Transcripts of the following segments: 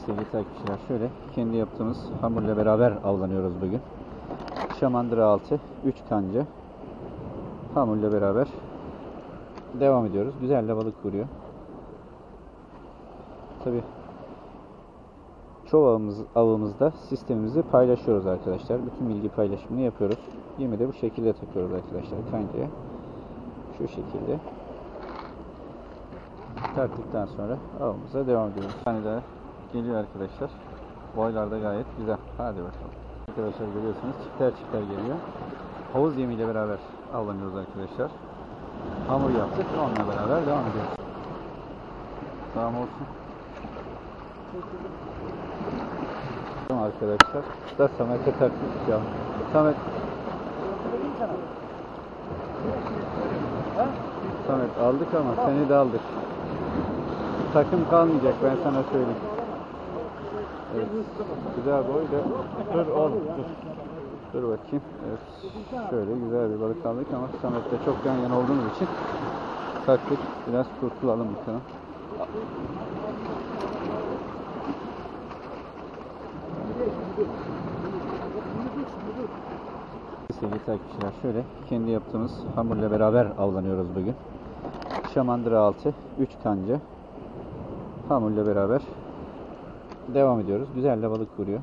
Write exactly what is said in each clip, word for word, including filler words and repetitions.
Sevgili takipçiler, şöyle kendi yaptığımız hamurla beraber avlanıyoruz bugün. Şamandıra altı üç kanca hamurla beraber devam ediyoruz. Güzel de balık vuruyor. Tabi çoğu avımız, avımızda sistemimizi paylaşıyoruz arkadaşlar. Bütün bilgi paylaşımını yapıyoruz. Yemi de bu şekilde takıyoruz arkadaşlar kancaya. Şu şekilde taktıktan sonra avımıza devam ediyoruz. Bir tane daha geliyor arkadaşlar. Boylar da gayet güzel. Hadi bakalım. Arkadaşlar görüyorsunuz çifter çifter geliyor. Havuz yemiyle beraber avlanıyoruz arkadaşlar. Hamur yaptık. Onunla beraber devam ediyoruz. Tamam olsun. Tamam arkadaşlar. Da Samet'e taktık ya. Samet. Samet aldık ama seni de aldık. Takım kalmayacak, ben sana söyleyeyim. Evet. Güzel boy da. Dur oğlum dur. Dur bakayım. Evet. Şöyle güzel bir balık aldık ama Samet'le çok yan yana olduğumuz için taktık. Biraz kurtulalım bakalım. Sevgili takipçiler, şöyle kendi yaptığımız hamurla beraber avlanıyoruz bugün. Şamandıra altı üç kanca hamurla beraber devam ediyoruz. Güzel de balık vuruyor.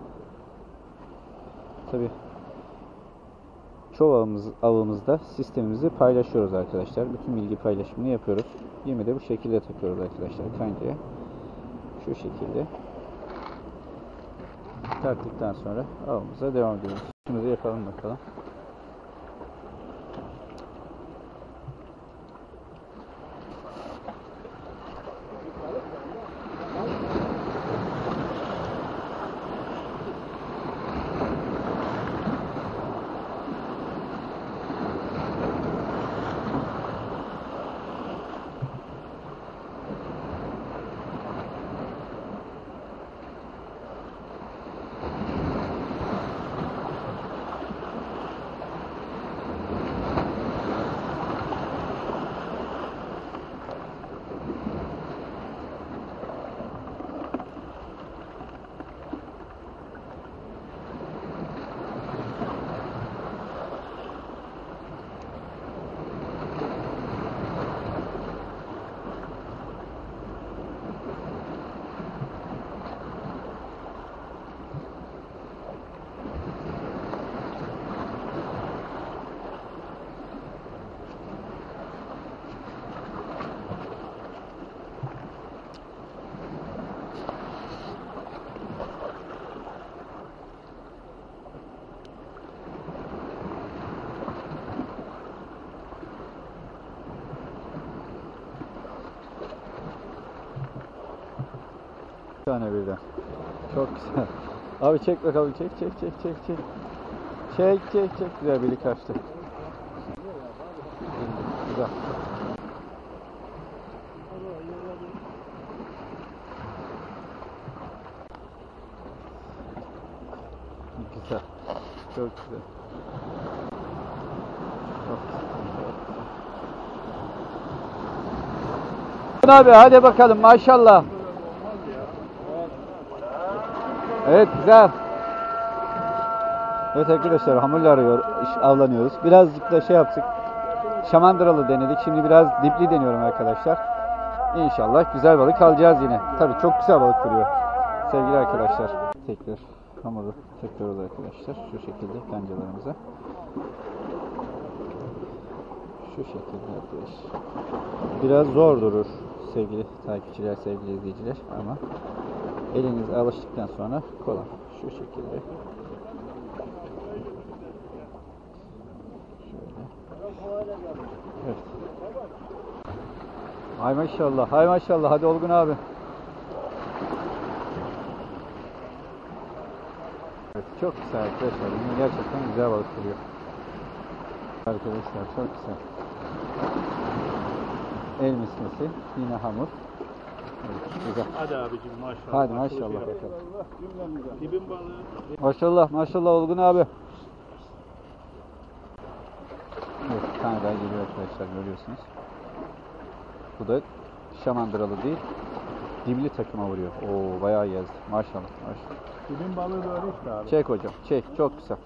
Tabi çoğu avımız, avımızda sistemimizi paylaşıyoruz arkadaşlar. Bütün bilgi paylaşımını yapıyoruz. Yemi de bu şekilde takıyoruz arkadaşlar kancaya. Şu şekilde taktıktan sonra avımıza devam ediyoruz. Şunu da yapalım bakalım. Bir tane birden. Çok güzel. Abi çek bakalım, çek çek çek çek çek. Çek çek çek. Güzel birlik kaçtı. Güzel. Güzel. Çok güzel. Çok güzel. Abi hadi bakalım maşallah. Evet güzel. Evet arkadaşlar hamurla arıyor, avlanıyoruz. Birazcık da şey yaptık. Şamandıralı denedik. Şimdi biraz dipli deniyorum arkadaşlar. İnşallah güzel balık alacağız yine. Tabii çok güzel balık duruyor. Sevgili arkadaşlar. Tekrar hamuru takıyoruz arkadaşlar. Şu şekilde kancalarımıza. Şu şekilde arkadaşlar. Biraz zor durur sevgili takipçiler, sevgili izleyiciler ama eliniz alıştıktan sonra kolay. Şu şekilde. Şöyle. Evet. Hay maşallah, hay maşallah. Hadi Olgun abi. Evet, çok güzel arkadaşlar. Yine gerçekten güzel balık duruyor. Arkadaşlar çok güzel. El mismesi, yine hamur. Evet, güzel. Hadi abicim maşallah. Hadi maşallah bakalım. Dibin balığı. Maşallah maşallah Olgun abi. Evet, bir tane daha geliyor arkadaşlar, görüyorsunuz. Bu da şamandıralı değil. dibli takıma vuruyor. Oo bayağı gezdi. Maşallah. Maşallah. Dibin balığı böyle işte abi. Çek hocam. Çek. Çok güzel.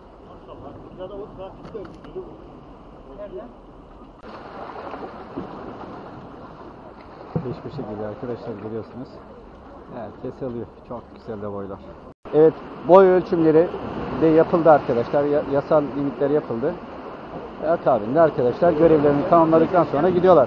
Hiçbir şekilde arkadaşlar görüyorsunuz. Herkes alıyor. Çok güzel de boylar. Evet, boy ölçümleri de yapıldı arkadaşlar. Ya- yasal limitler yapıldı. Ve akabinde arkadaşlar görevlerini tamamladıktan sonra gidiyorlar.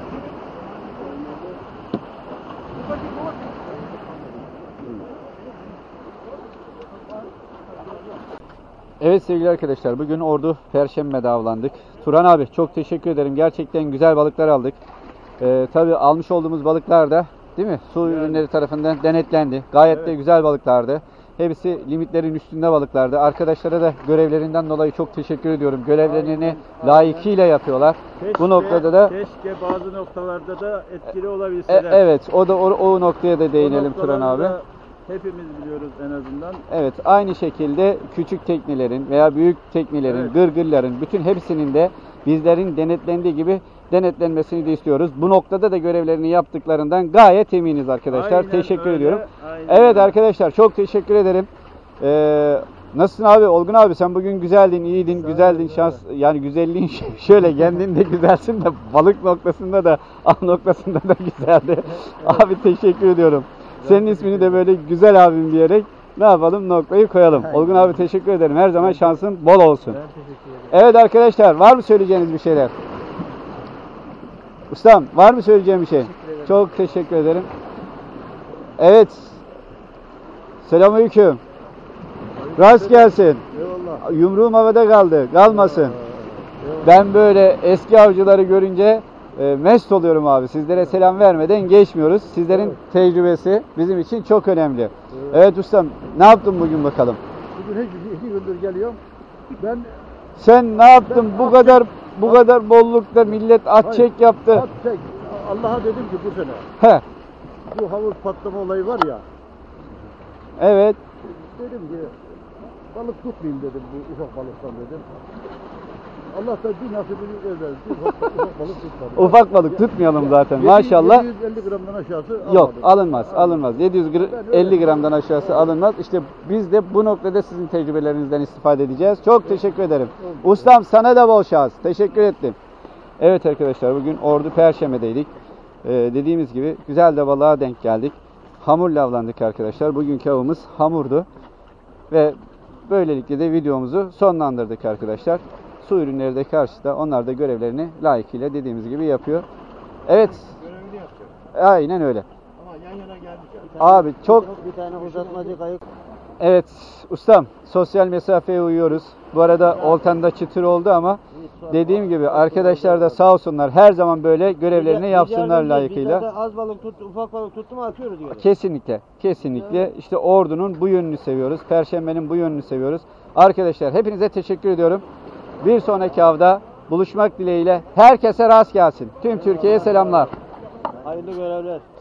Evet sevgili arkadaşlar, bugün Ordu Perşembe'de avlandık. Turan abi çok teşekkür ederim. Gerçekten güzel balıklar aldık. Ee, tabii almış olduğumuz balıklar da değil mi? Su ürünleri tarafından denetlendi. Gayet Evet. de güzel balıklardı. Hepsi limitlerin üstünde balıklardı. Arkadaşlara da görevlerinden dolayı çok teşekkür ediyorum. Görevlerini Aynen, layıkıyla yapıyorlar. Keşke, Bu noktada da keşke bazı noktalarda da etkili e, olabilseler. evet o da o, o noktaya da O değinelim Turan abi. noktalarda hepimiz biliyoruz en azından. Evet, aynı şekilde küçük teknelerin veya büyük teknelerin, Evet. gırgırların bütün hepsinin de bizlerin denetlendiği gibi denetlenmesini de istiyoruz. Bu noktada da görevlerini yaptıklarından gayet eminiz arkadaşlar. Aynen teşekkür öyle, ediyorum. aynen Evet öyle. arkadaşlar çok teşekkür ederim. Ee, nasılsın abi? Olgun abi sen bugün güzeldin, iyiydin, Sağ güzeldin. ol, Şans yani güzelliğin şöyle kendin de güzelsin de balık noktasında da av noktasında da güzeldi. Abi teşekkür ediyorum. Senin ismini de böyle güzel abim diyerek ne yapalım noktayı koyalım. Aynen. Olgun abi teşekkür ederim. Her zaman şansın bol olsun. Ben teşekkür ederim. Evet arkadaşlar var mı söyleyeceğiniz bir şeyler? Ustam var mı söyleyeceğim bir şey? ederim. Çok teşekkür ederim. Evet. Selamünaleyküm. Rast gelsin. Eyvallah. Yumruğum havada kaldı. Kalmasın. Eyvallah. Ben böyle eski avcıları görünce e, mest oluyorum abi. Sizlere selam vermeden geçmiyoruz. Sizlerin Evet. tecrübesi bizim için çok önemli. Evet ustam ne yaptın bugün bakalım? Bugün hiç iki gündür geliyorum. Ben Sen ne yaptın bu kadar bu kadar bollukta millet at Hayır. çek yaptı. at çek. Allah'a dedim ki bu sene He. bu havuz patlama olayı var ya. Evet. Dedim ki balık tutmayayım dedim bu ufak balıktan dedim. Allah da bir nasibini verdi. Ufak, ufak balık tutmadı. Ufak balık tutmayalım zaten. Yedi- Maşallah. yedi yüz elli gramdan aşağısı Yok almadım. alınmaz alınmaz. yedi yüz elli gramdan aşağısı alınmaz. İşte biz de bu noktada sizin tecrübelerinizden istifade edeceğiz. Çok teşekkür ederim. Ustam sana da bol şans. Teşekkür ettim. Evet arkadaşlar bugün Ordu Perşembe'deydik. Ee, dediğimiz gibi güzel de balığa denk geldik. Hamurla avlandık arkadaşlar. Bugünkü avımız hamurdu. Ve böylelikle de videomuzu sonlandırdık arkadaşlar. Su ürünleri de karşıda. Onlar da görevlerini layıkıyla dediğimiz gibi yapıyor. Evet. Görevini yapacak. Aynen öyle. Ama yan yana geldik. Abi çok Bir tane uzatmacı kayık. evet ustam sosyal mesafeye uyuyoruz. Bu arada oltanda çıtır oldu ama dediğim gibi arkadaşlar da sağ olsunlar her zaman böyle görevlerini yapsınlar layıkıyla. Biz az balık tut, ufak balık tuttu mu atıyoruz yani. Kesinlikle, kesinlikle. İşte Ordu'nun bu yönünü seviyoruz. Perşembe'nin bu yönünü seviyoruz. Arkadaşlar hepinize teşekkür ediyorum. Bir sonraki avda buluşmak dileğiyle herkese rast gelsin. Tüm Türkiye'ye selamlar. Hayırlı görevler.